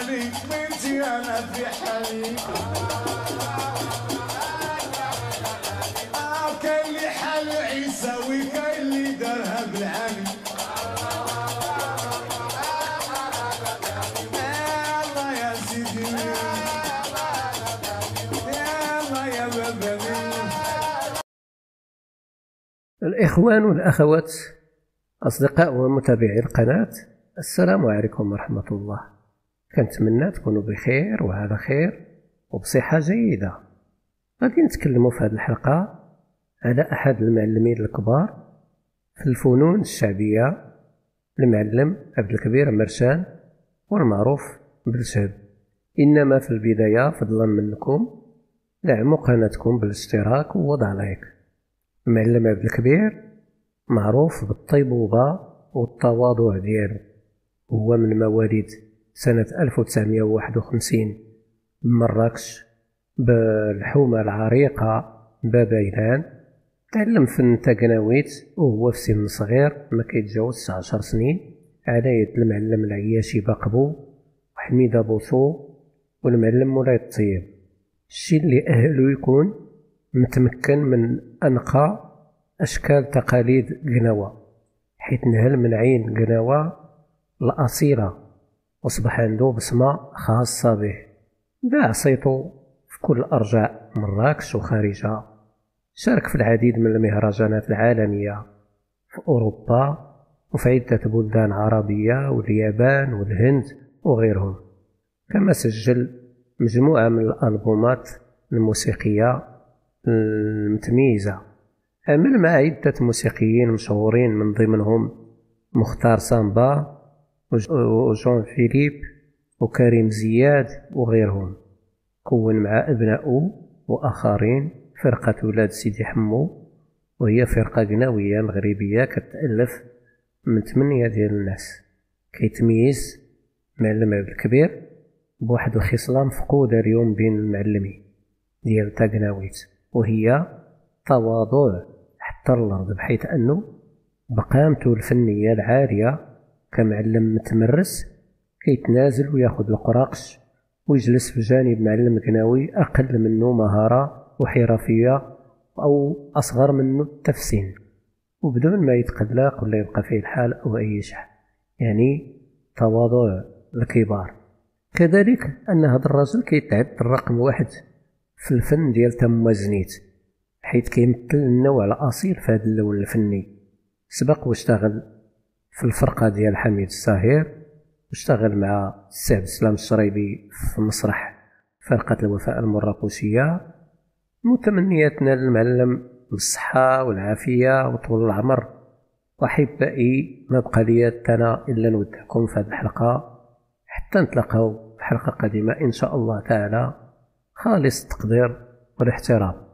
حالي وانتي انا في حالي. كاين اللي حال عيسى وكاين اللي دارها بالعالي. الله يا سيدي الله يا بابا. الإخوان والأخوات أصدقاء ومتابعي القناة، السلام عليكم ورحمة الله. كنتمنى تكونوا بخير وعلى خير وبصحة جيدة. غادي نتكلموا في هذه الحلقة على أحد المعلمين الكبار في الفنون الشعبية، المعلم عبد الكبير مرشان والمعروف بالشهد. إنما في البداية فضلا منكم دعموا قناتكم بالاشتراك ووضع لايك. المعلم عبد الكبير معروف بالطيبوبة والتواضع ديالو. هو من مواليد سنة 1951 بمراكش بالحومة العريقة بابا إيلان. تعلم فن تقناويت وهو في سن صغير ما كيتجاوزش 10 سنين على يد المعلم العياشي باقبو وحميدة بوصو والمعلم مولاي الطيب. الشيء اللي أهلو يكون متمكن من أنقى أشكال تقاليد قناوة، حيث نهل من عين قناوة الأصيلة وأصبح عنده بصمة خاصة به. باع صيته في كل أرجاء مراكش وخارجها. شارك في العديد من المهرجانات العالمية في أوروبا وفي عدة بلدان عربية واليابان والهند وغيرهم. كما سجل مجموعة من الألبومات الموسيقية المتميزة. عمل مع عدة موسيقيين مشهورين من ضمنهم مختار سامبا وجون فيليب وكريم زياد وغيرهم. كون مع أبنائه وآخرين فرقة ولاد سيدي حمو، وهي فرقة قناوية مغربية كتألف من 8 ديال الناس. كيتميز معلم عبد الكبير بواحد الخصلة مفقودة اليوم بين المعلمين ديال تاقناويت، وهي تواضع حتى الأرض، بحيث أنه بقامته الفنية العالية كمعلم متمرس كيتنازل وياخد القراقش ويجلس في جانب معلم قناوي أقل منه مهارة وحرفية أو أصغر منه التفسين، وبدون ما يتقلق ولا يبقى فيه الحال أو أي شيء. يعني تواضع الكبار. كذلك أن هذا الرجل كيتعد الرقم 1 في الفن ديال تم زنيت، حيث كيمثل النوع الأصيل في هذا اللون الفني. سبق واشتغل في الفرقة ديال حميد الساهر، واشتغل مع السي عبد السلام الشريبي في مسرح فرقة الوفاء المراكشية. متمنياتنا للمعلم بالصحة والعافية وطول العمر. وأحبائي، ما بقى لي أنا إلا نودعكم في هذه الحلقة حتى نتلاقاو في حلقة قادمة إن شاء الله تعالى. خالص التقدير والاحترام.